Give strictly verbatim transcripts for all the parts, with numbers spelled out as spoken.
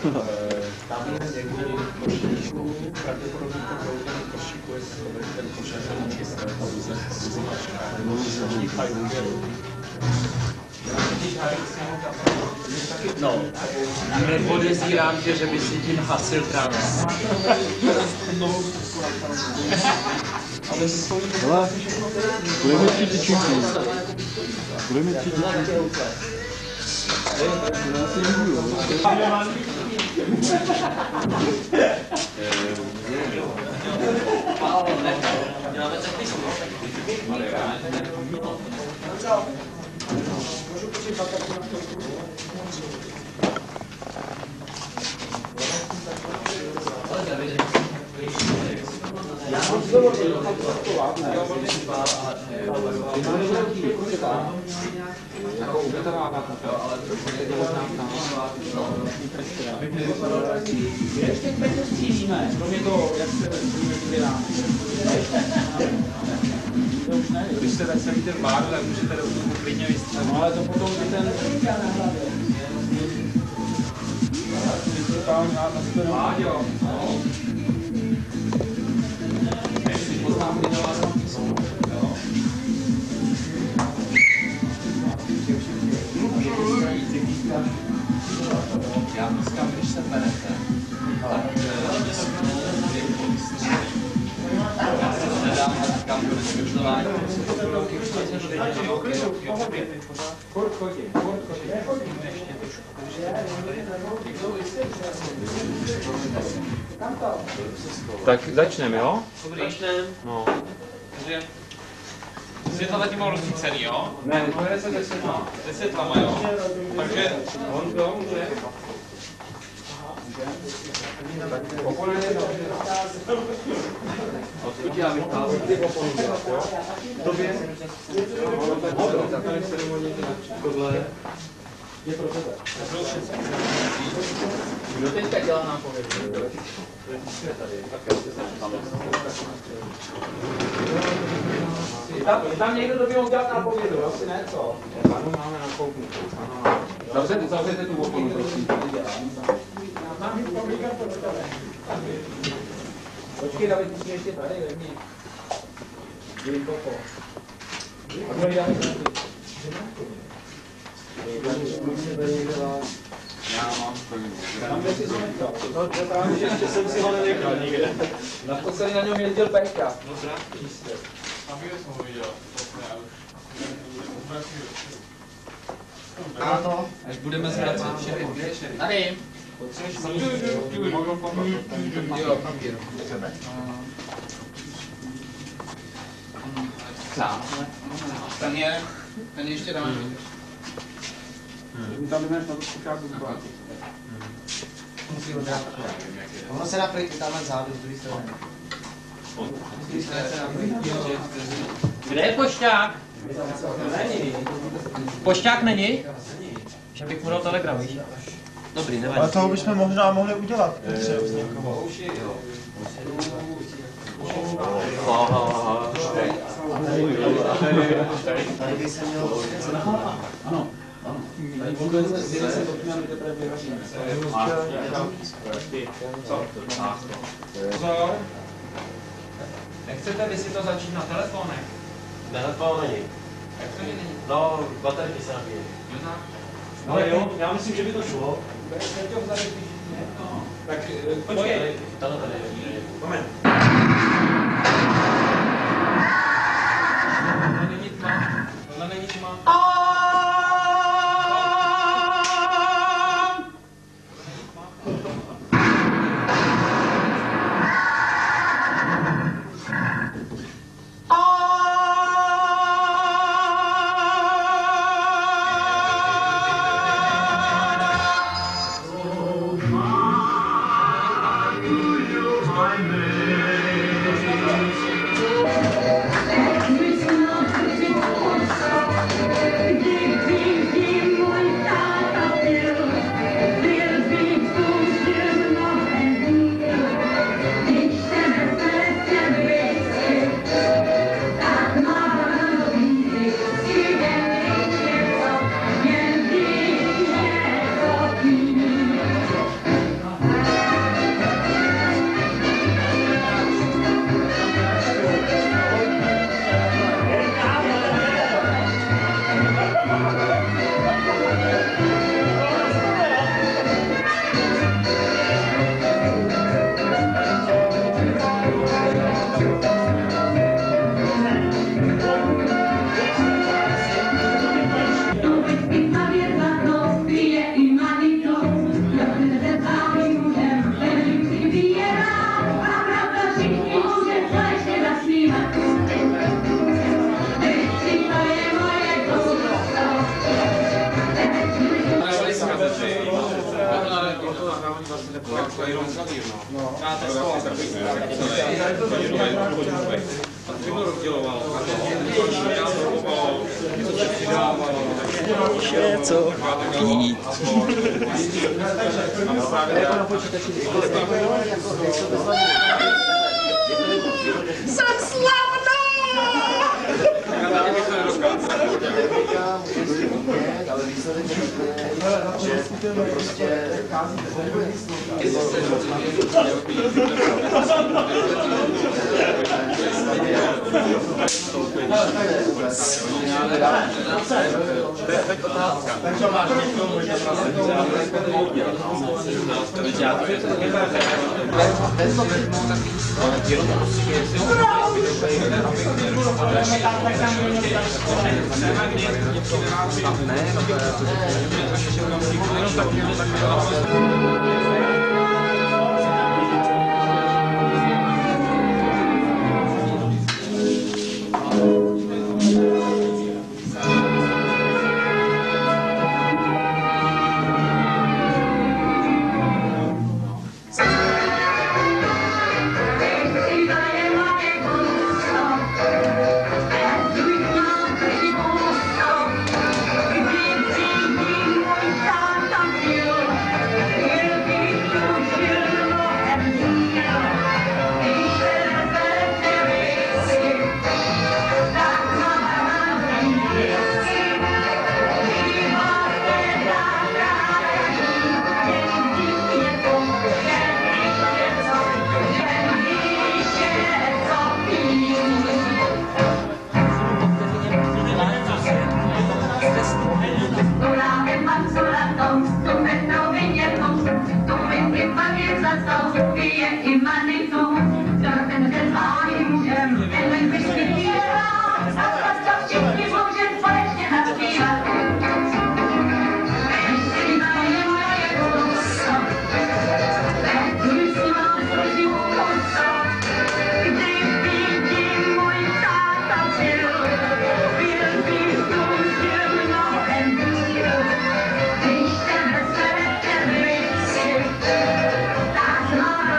Tam je někdy košíku, pravděpodobně to bylo ten košíku, je ten košík čisté, to No, nepodezírám tě, že by si tím hasil trans. Ale budeme ti tyčinky. Budeme ti tyčinky. Já si nebudu. Můžu počítat taky na chvilku? Já mám zdovolit, že to tam pracovat, ne? Jako ubytovává to, ale to možná ještě teď to střílíme, kromě toho, jak se vybírá. Když se tak celý ten bár, tak můžete do toho klidně vystřelit. No ale to potom by ten... Láďo. Poznámky na vás mám písmu. Já dneska, když se berete, tak já se to nedám, kam do vysvětlování. Furt chodí, furt chodí. Tak začneme, jo? Dobrý. Začneme. No. Takže světla zatím mám rozsvícený, jo? Ne, to je se ze světla. Se světlama, jo? Takže On to může. Odkud já vycházím ty opony dělat, jo? Tobě? Takové ceremonie tohle je pro tebe. Kdo teďka dělá nápovědu? Je tam, je tam někdo, kdo by mohl dělat nápovědu, asi ne, co? Panu máme nakouknutou. Zavřete, zavřete tu oponu, prosím. Počkej, David, ty jsi ještě tady, vevni. Jím koko. A kdo jí David? Já mám plný. Tam kde jsi zonechal. No, to právě, že ještě jsem si ho nenechal nikde. Na to se na něm jezdil Pejka. no zrát. A víc jsem ho viděl. A to, až budeme zvracet všechny večery. Tady. Jo, papír. Ten je, ten ještě dáme. Tam nemáš na to zkušáku zbát. Ono se dá projít tamhle zádu z druhé strany. Kde je pošťák? Není. Pošťák není? Že bych mu dal telegram, víš? Dobrý, nevadí. Ale toho bychom možná mohli udělat. Třeba z někoho. Tady by se mělo... Ano. Zjede se dotkneme, teprve vyražíme. Pozor. Nechcete vy si to začít na telefonech? Telefon není. Jak to není? No, baterky se nabíjí. Ale jo, já myslím, že by to šlo. Tak počkej. Tato tady je. Moment. Tohle není tma. Tohle není tma. My name. to nahrávání vlastně taková jako jenom klavír, no. No. Já to schoval takový, a to bylo rozděloval. Já to roboval, něco se přidávalo. Něco pít. Jsem slavná! Ale výsledek je, že to prostě Teď otázka. Takže máš někomu, že That's not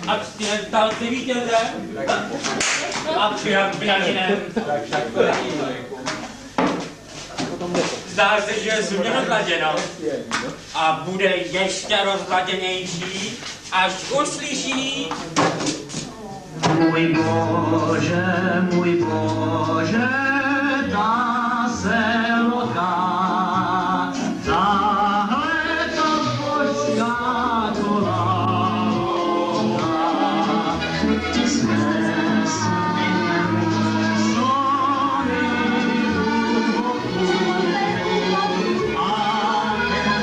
Abstinentalci vítěze. A přijat pianinem. Zdá se, že je změno rozladěno. A bude ještě rozladěnější, až uslyší. Můj Bože, můj Bože, ta se loká, tahle ta počká kolá loká. Jsme směrem zóny hlubokou a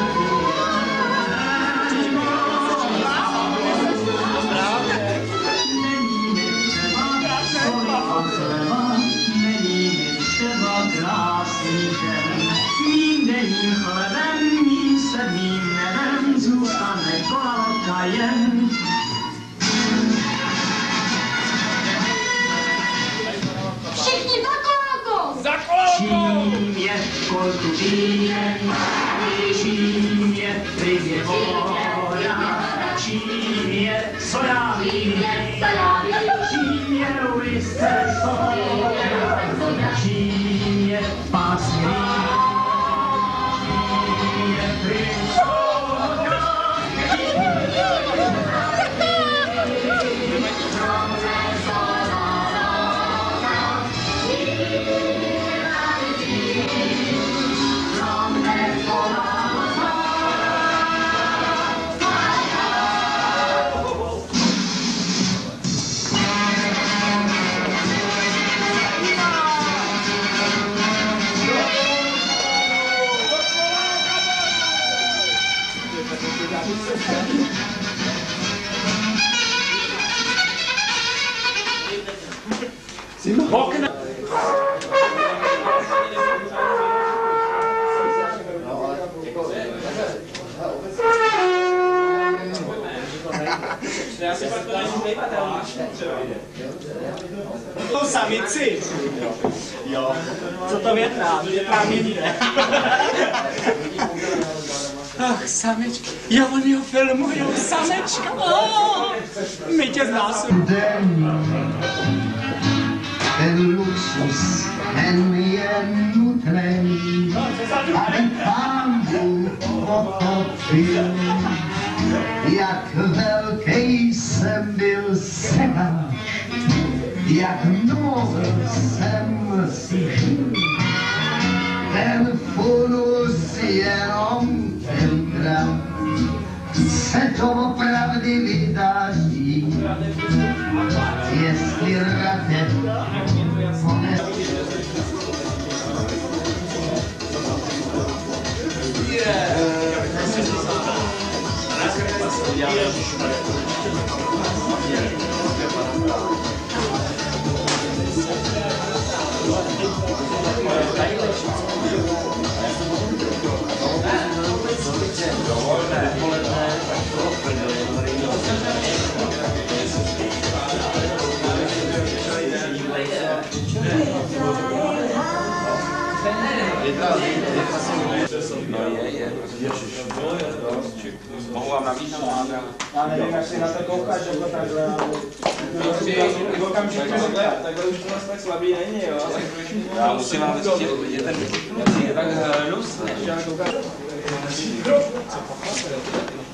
není mi třeba krásný den, mým denním chlebem, mým sedmým nebem zůstane kolálka jen. Všichni za kolálkou! Za kolálkou! Čím je kolku týden, čím je privě voda, čím je soja vín, čím je ulice soja, čím je pásný, čím je princ soja. Okna! Jsou samici. Jo. Co to Větnam? Větnam jinde. Ach, samečka. Jo, oni ho filmujou, samečka. Oh, my tě znásilíme. Ten luxus, ten je nutný, aby Pán Bůh pochopil, jak velký jsem byl sedan, jak mnoho jsem si žil. Ten funus jenom tenkrát se to opravdy vydaří, jestli Radek honest. Mohu vám nabídnout mága? Já nevím, jak si na to koukáš, jako takhle. V okamžiku takhle, takhle už to nás tak slabý není, jo. Já musím vám říct, je ten je tak hnusný. Já koukám.